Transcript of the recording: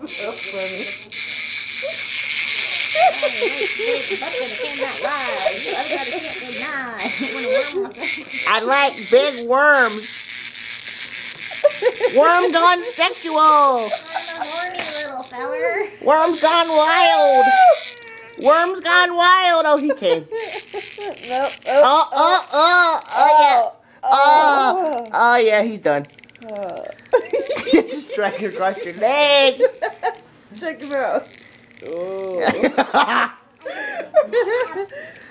I like big worms. Worm gone sexual. I'm a horny little feller. Worms gone wild. Worms gone wild. Oh, he came. Oh, yeah, he's done. Just drag it across your leg. Check him out. Oh.